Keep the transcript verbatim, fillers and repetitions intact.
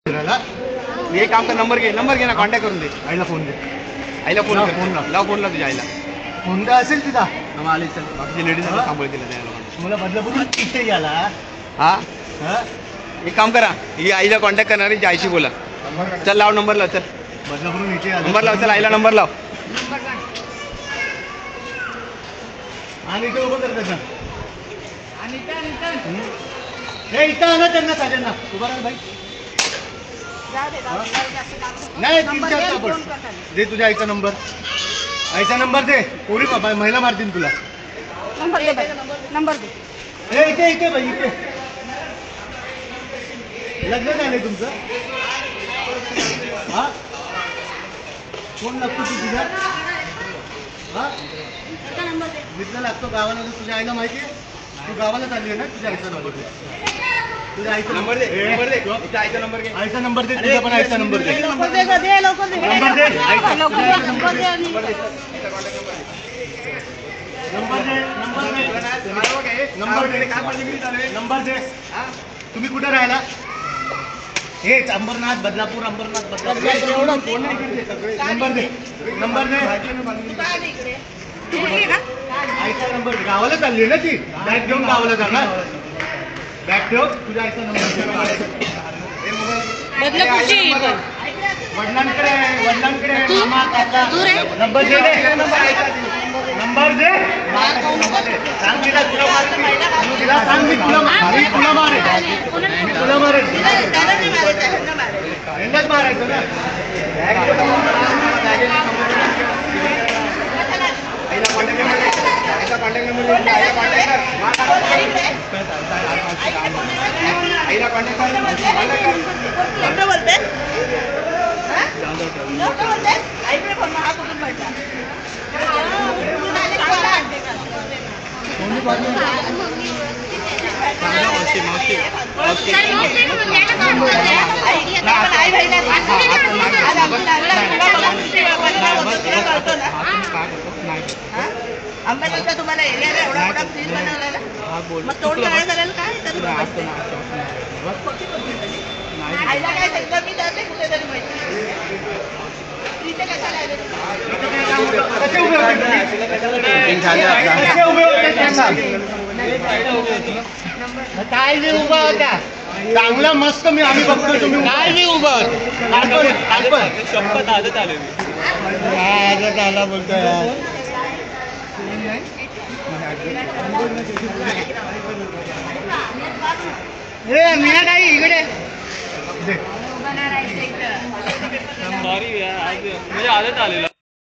एक काम कर, नंबर घे नंबर घे ना, कॉन्टॅक्ट करून दे. आईला फोन दे. आईला फोन फोन लाव फोन लाव तुझ्या आईला. फोन काय असेल तिचा आली चल. बाकीची लेडीज सांभाळ केलं त्या लोकांना. मला बदलापूर इथे गेला. हा एक काम करा, ही आईला कॉन्टॅक्ट करणार आहे, आईशी बोला. चल लाव नंबर लाव. चल बदलापूर इथे नंबर लाव. चल आईला नंबर लाव. आणि ते उभं कर त्याचं. हे इथं आणा त्यांना सगळ्यांना. उभा राहा बाई. नाही तीन चार सापड दे. तुझ्या आईचा नंबर. आईचा नंबर दे. पोरी बाबा महिला मारतील तुला. नंबर दे बाई. नंबर दे. हे इथे इथे बाई इथे. लग्न झालंय तुमचं? हा कोण लागतो तू तुझा? हा मित्र लागतो गावाला. तुझ्या आईला माहिती आहे? तू गावाला चालली आहे ना? तुझ्या आईचा नंबर दे. तुझ्या आईचा नंबर दे. नंबर दे. आईचा नंबर घे. आईचा नंबर दे. तुझा पण आईचा नंबर दे. लवकर दे गं, दे लवकर दे. नंबर दे. लवकर दे, नंबर दे आणि नंबर दे. नंबर दे. नंबर दे. नंबर दे. तुम्ही कुठे राहिला? हेच अंबरनाथ बदलापूर. अंबरनाथ बदलापूर एवढं फोन नाही करते सगळे. नंबर दे. नंबर दे. तू कुठे आहे का? आईचा नंबर. गावाला चालली ना ती. बॅग घेऊन गावाला जाणार. बॅग ठेव. तुझ्या आईचा नंबर. बदलापूरची पण वडिलांकडे वडिलांकडे मामा काका. नंबर दे. नंबर दे. सांग तिला. तुला मारेल. तिला सांग मी तुला मी तुला मारेल. मी तुला मारेल. यांनाच मारायचं ना. आईला कॉन्टॅक्ट नंबर दे. आईचा कॉन्टॅक्ट नंबर दे. आईला कॉन्टॅक्ट कर. आईला कॉन्टॅक्ट कर. कुठं बोलते? कुठं बोलते? आईकडे फोन हा कुठून भेटला? मावशी मावशी मावशी आई बहिणी आंब्याचा तुम्हाला एरियाला एवढा मोठा फ्रीज बनवलेला. मग तोड करायला करायला काय आईला काय सांगितलं मी जाते कुठेतरी माहिती इथे कशाला आले? कसे उभे होते? काय बी उभा होता. चांगला मस्त. मी आम्ही बघतो तुम्ही काय बी उभा होता. शपथ आजच आले मी. आजच आला बोलतोय. ए मी नाही इकडे. सॉरी म्हणजे आजच आलेला.